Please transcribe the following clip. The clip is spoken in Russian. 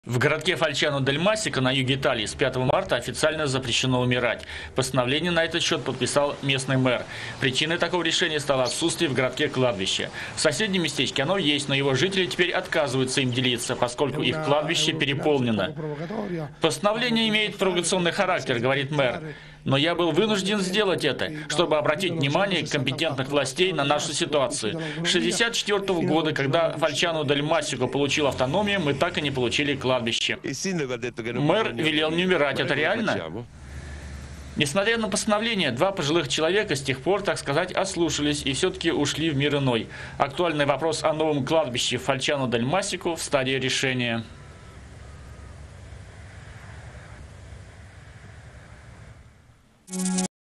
В городке Фальчано-дель-Массико на юге Италии с 5 марта официально запрещено умирать. Постановление на этот счет подписал местный мэр. Причиной такого решения стало отсутствие в городке кладбища. В соседнем местечке оно есть, но его жители теперь отказываются им делиться, поскольку их кладбище переполнено. Постановление имеет провокационный характер, говорит мэр. Но я был вынужден сделать это, чтобы обратить внимание компетентных властей на нашу ситуацию. С 1964 года, когда Фальчано-дель-Массико получил автономию, мы так и не получили кладбище. Мэр велел не умирать. Это реально? Несмотря на постановление, два пожилых человека с тех пор, так сказать, ослушались и все-таки ушли в мир иной. Актуальный вопрос о новом кладбище Фальчано-дель-Массико в стадии решения.